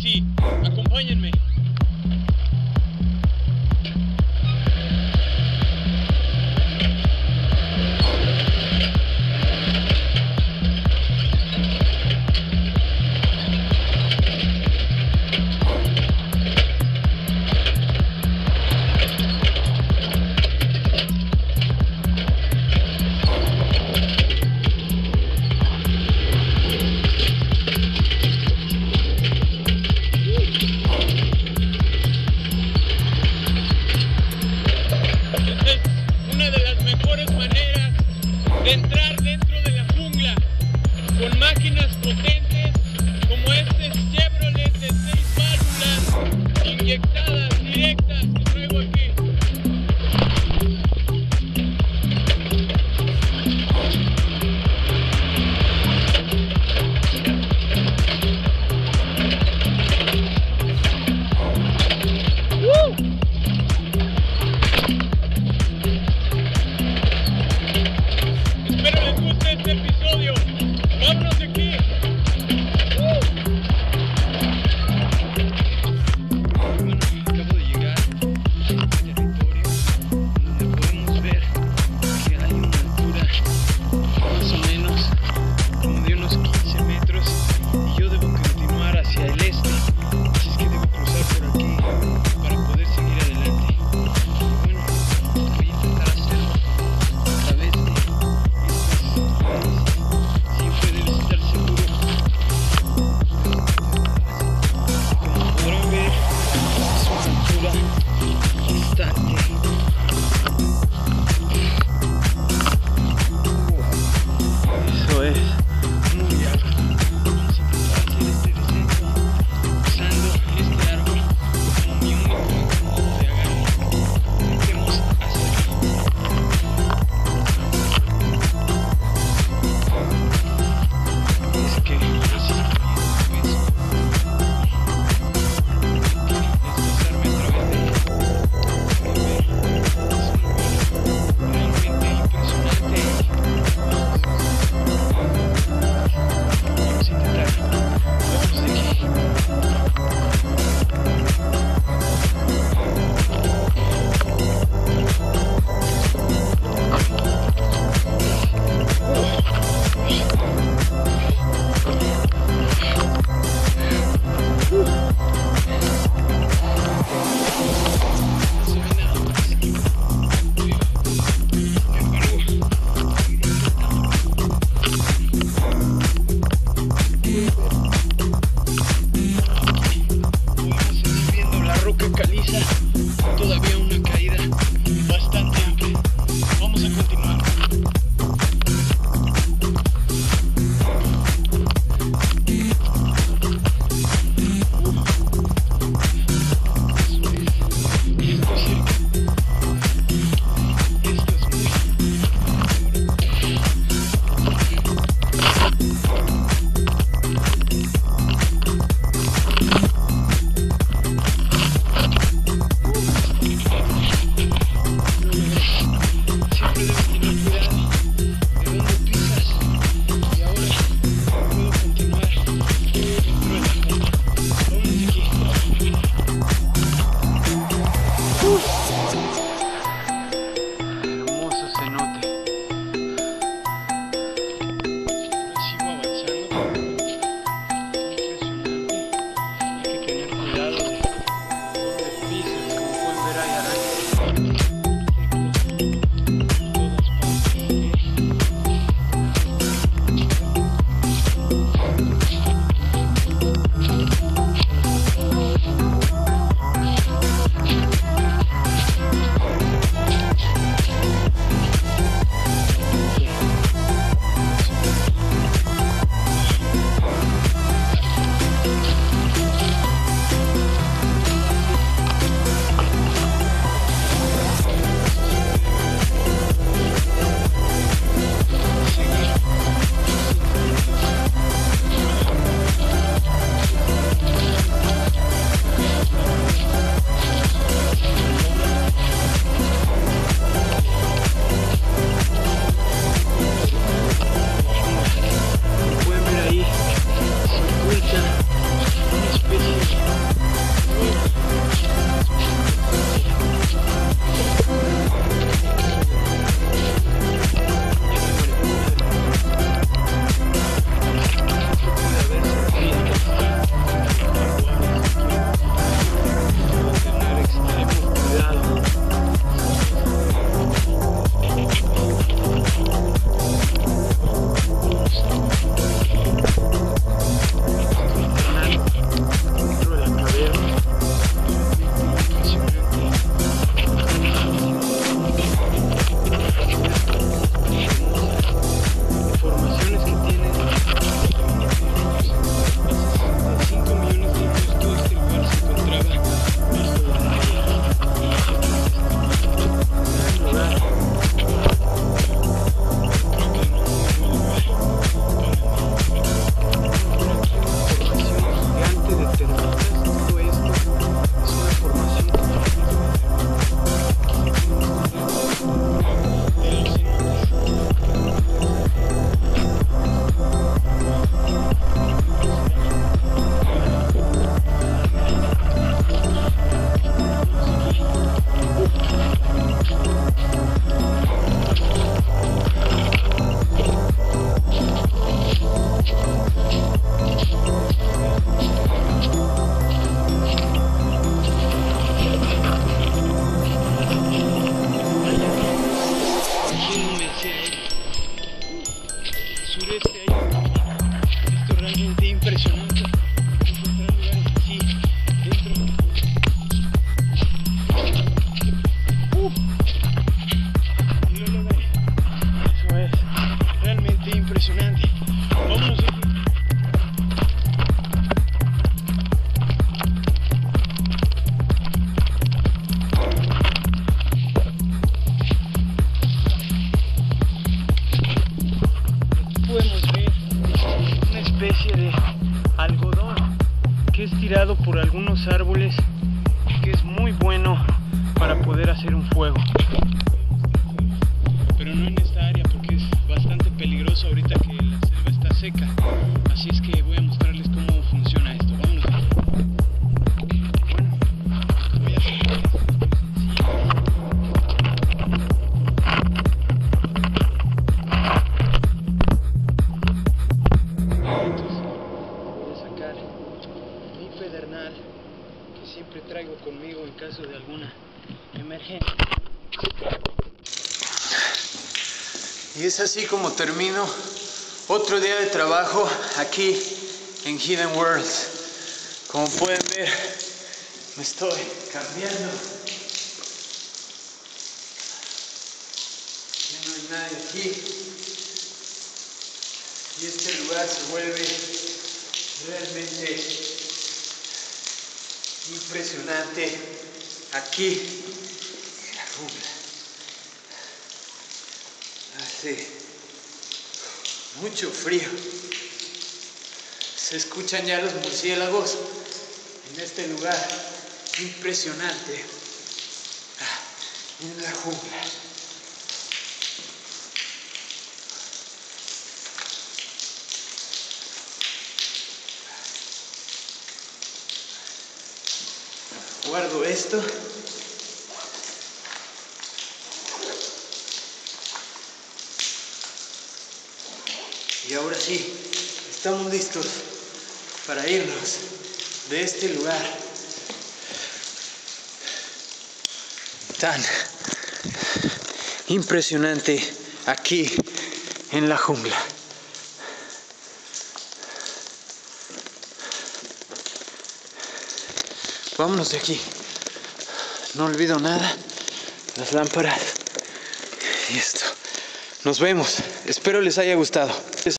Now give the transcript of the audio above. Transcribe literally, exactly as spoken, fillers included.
sí, acompáñenme. unos árboles que es muy bueno para poder hacer un fuego. Pero no en esta área porque es bastante peligroso ahorita que la selva está seca. Así es que voy a mostrarles cómo funciona esto. Vámonos. Bueno, voy a hacer voy a sacar mi pedernal que siempre traigo conmigo en caso de alguna emergencia. Y es así como termino otro día de trabajo aquí en Hidden Worlds. Como pueden ver, me estoy cambiando. Ya no hay nadie aquí. Y este lugar se vuelve realmente impresionante aquí en la jungla. Hace mucho frío. Se escuchan ya los murciélagos en este lugar impresionante en la jungla. Guardo esto. Y ahora sí, estamos listos para irnos de este lugar tan impresionante aquí en la jungla. Vámonos de aquí. No olvido nada, las lámparas y esto. Nos vemos. Espero les haya gustado.